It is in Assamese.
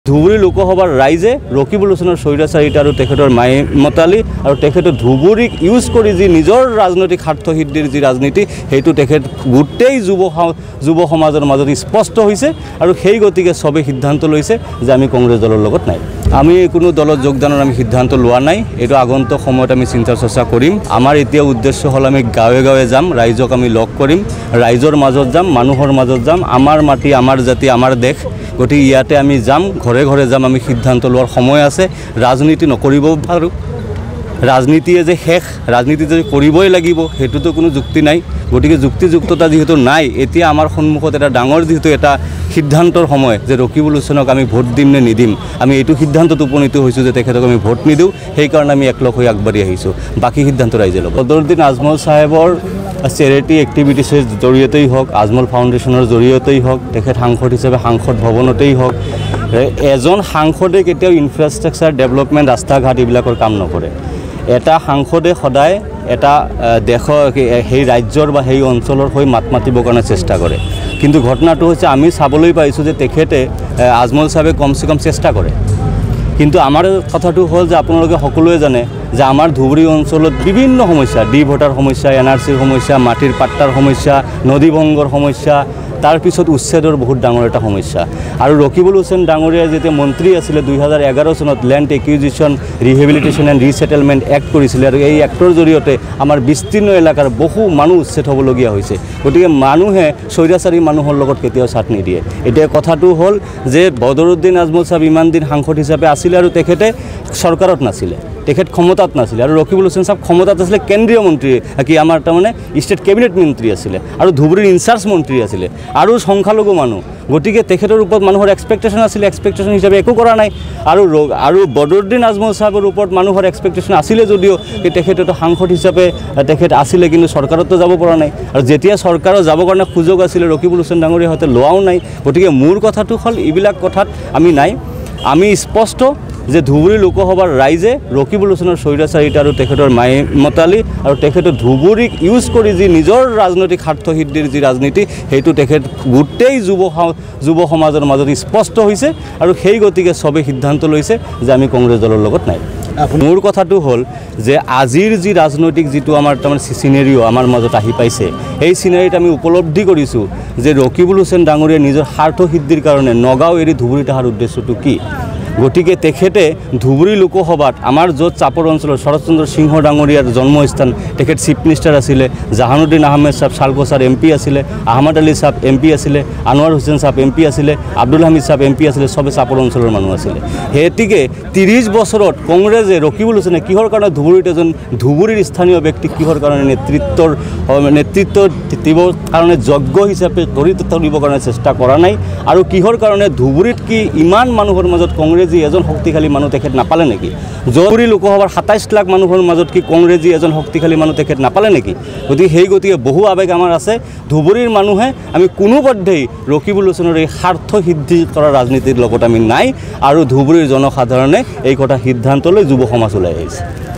ধুবুৰী লোকসভাৰ ৰাইজে ৰকিবুল হুছেইনৰ স্বৈৰাচাৰিতা আৰু তেখেতৰ মাইমতালি আৰু তেখেতৰ ধুবুৰীক ইউজ কৰি যি নিজৰ ৰাজনৈতিক স্বাৰ্থ সিদ্ধিৰ যি ৰাজনীতি সেইটো তেখেত গোটেই যুৱ সমাজৰ মাজত স্পষ্ট হৈছে আৰু সেই গতিকে সবে সিদ্ধান্ত লৈছে যে আমি কংগ্ৰেছ দলৰ লগত নাই। আমি কোনো দলত যোগদানৰ আমি সিদ্ধান্ত লোৱা নাই। এইটো আগন্তুক সময়ত আমি চিন্তা চৰ্চা কৰিম। আমাৰ এতিয়া উদ্দেশ্য হ'ল আমি গাঁৱে গাঁৱে যাম, ৰাইজক আমি লগ কৰিম, ৰাইজৰ মাজত যাম, মানুহৰ মাজত যাম। আমাৰ মাটি, আমাৰ জাতি, আমাৰ দেশ, গতিকে ইয়াতে আমি যাম, ঘৰে ঘৰে যাম। আমি সিদ্ধান্ত লোৱাৰ সময় আছে। ৰাজনীতি নকৰিব পাৰোঁ, ৰাজনীতিয়ে যে শেষ, ৰাজনীতি যে কৰিবই লাগিব সেইটোতো কোনো যুক্তি নাই। গতিকে যুক্তিযুক্ততা যিহেতু নাই, এতিয়া আমাৰ সন্মুখত এটা ডাঙৰ যিহেতু এটা সিদ্ধান্তৰ সময় যে ৰকিবুল হুছেইনক আমি ভোট দিম নে নিদিম। আমি এইটো সিদ্ধান্তত উপনীত হৈছোঁ যে তেখেতক আমি ভোট নিদিওঁ, সেইকাৰণে আমি একলগ হৈ আগবাঢ়ি আহিছোঁ। বাকী সিদ্ধান্ত ৰাইজে ল'ব। বদৰুদ্দিন আজমল চাহেবৰ চেৰিটি এক্টিভিটিছৰ জৰিয়তেই হওক, আজমল ফাউণ্ডেশ্যনৰ জৰিয়তেই হওক, তেখেত সাংসদ হিচাপে সাংসদ ভৱনতেই হওক, এজন সাংসদে কেতিয়াও ইনফ্ৰাষ্ট্ৰাকচাৰ ডেভেলপমেণ্ট, ৰাস্তা ঘাট এইবিলাকৰ কাম নকৰে। এটা সাংসদে সদায় এটা দেশৰ সেই ৰাজ্যৰ বা সেই অঞ্চলৰ হৈ মাত মাতিবৰ কাৰণে চেষ্টা কৰে। কিন্তু ঘটনাটো হৈছে আমি চাবলৈ পাইছোঁ যে তেখেতে আজমল চাহেবে কমচে কম চেষ্টা কৰে। কিন্তু আমাৰ কথাটো হ'ল যে আপোনালোকে সকলোৱে জানে যে আমাৰ ধুবুৰী অঞ্চলত বিভিন্ন সমস্যা, ডি ভোটাৰ সমস্যা, NRCৰ সমস্যা, মাটিৰ পাট্টাৰ সমস্যা, নদী ভংগৰ সমস্যা, তাৰপিছত উচ্ছেদৰ বহুত ডাঙৰ এটা সমস্যা। আৰু ৰকিবুল হুছেইন ডাঙৰীয়া যেতিয়া মন্ত্ৰী আছিলে 2011 চনত land acquisition rehabilitation and resettlement act কৰিছিলে আৰু এই এক্টৰ জৰিয়তে আমাৰ বিস্তীৰ্ণ এলেকাৰ বহু মানুহ উচ্ছেদ হ'বলগীয়া হৈছে। গতিকে মানুহে স্বৈৰাচাৰী মানুহৰ লগত কেতিয়াও ছাথ নিদিয়ে। এতিয়া কথাটো হ'ল যে বদৰুদ্দিন আজমল চাহেব ইমান দিন সাংসদ হিচাপে আছিলে আৰু তেখেতে চৰকাৰত নাছিলে, তেখেত ক্ষমতাত নাছিলে। আৰু ৰকিবুল হুছেইন চাহেব ক্ষমতাত আছিলে, কেন্দ্ৰীয় মন্ত্ৰী কি আমাৰ তাৰমানে ষ্টেট কেবিনেট মন্ত্ৰী আছিলে আৰু ধুবুৰীৰ ইনচাৰ্জ মন্ত্ৰী আছিলে আৰু সংখ্যালঘু মানুহ। গতিকে তেখেতৰ ওপৰত মানুহৰ এক্সপেক্টেশ্যন আছিলে, এক্সপেক্টেশ্যন হিচাপে একো কৰা নাই। আৰু বদৰুদ্দিন আজমল চাহেবৰ ওপৰত মানুহৰ এক্সপেক্টেশ্যন আছিলে যদিও তেখেতেতো সাংসদ হিচাপে তেখেত আছিলে, কিন্তু চৰকাৰতো যাব পৰা নাই। আৰু যেতিয়া চৰকাৰত যাবৰ কাৰণে সুযোগ আছিলে ৰকিবুল হুছেইন ডাঙৰীয়াহঁতে লোৱাও নাই। গতিকে মোৰ কথাটো হ'ল এইবিলাক কথাত আমি নাই। আমি স্পষ্ট যে ধুবুৰী লোকসভাৰ ৰাইজে ৰকিবুল হুছেইনৰ স্বৈৰাচাৰিতা আৰু তেখেতৰ মাইমতালি আৰু তেখেতৰ ধুবুৰীক ইউজ কৰি যি নিজৰ ৰাজনৈতিক স্বাৰ্থ সিদ্ধিৰ যি ৰাজনীতি সেইটো তেখেত গোটেই যুৱ সমাজৰ মাজত স্পষ্ট হৈছে আৰু সেই গতিকে সবে সিদ্ধান্ত লৈছে যে আমি কংগ্ৰেছ দলৰ লগত নাই। মোৰ কথাটো হ'ল যে আজিৰ যি ৰাজনৈতিক যিটো আমাৰ তাৰমানে চিনেৰিঅ' আমাৰ মাজত আহি পাইছে, সেই চিনেৰিত আমি উপলব্ধি কৰিছোঁ যে ৰকিবুল হুছেইন ডাঙৰীয়া নিজৰ স্বাৰ্থ সিদ্ধিৰ কাৰণে নগাঁও এৰি ধুবুৰীত অহাৰ উদ্দেশ্যটো কি। গতিকে তেখেতে ধুবুৰী লোকসভাত আমাৰ য'ত চাপৰ অঞ্চলৰ শৰৎচন্দ্ৰ সিংহ ডাঙৰীয়াৰ জন্মস্থান, তেখেত চিফ মিনিষ্টাৰ আছিলে, জাহানুদ্দিন আহমেদ চাহেব শালকচাৰ MP আছিলে, আহমদ আলী চাহেব MP আছিলে, আনোৱাৰ হুছেইন চাহেব MP আছিলে, আব্দুল হামিদ চাহেব MP আছিলে, সবে চাপৰ অঞ্চলৰ মানুহ আছিলে। গতিকে 30 বছৰত কংগ্ৰেছে ৰকিবুল হুছেইনে কিহৰ কাৰণে ধুবুৰীত এজন ধুবুৰীৰ স্থানীয় ব্যক্তিক কিহৰ কাৰণে নেতৃত্ব দিবৰ কাৰণে যোগ্য হিচাপে গঢ়ি তুলিবৰ কাৰণে চেষ্টা কৰা নাই। আৰু কিহৰ কাৰণে ধুবুৰীত কি ইমান মানুহৰ মাজত কংগ্ৰেছী এজন শক্তিশালী মানুহ তেখেত নাপালে নেকি? ধুবুৰী লোকসভাৰ 27 লাখ মানুহৰ মাজত কি কংগ্ৰেছী এজন শক্তিশালী মানুহ তেখেত নাপালে নেকি? গতিকে বহু আৱেগ আমাৰ আছে। ধুবুৰীৰ মানুহে আমি কোনোপধ্যেই ৰকিবুল হুছেইনৰ এই স্বাৰ্থ সিদ্ধি কৰা ৰাজনীতিৰ লগত আমি নাই। আৰু ধুবুৰীৰ জনসাধাৰণে এই কথা সিদ্ধান্ত লৈ যুৱ সমাজ ওলাই আহিছে।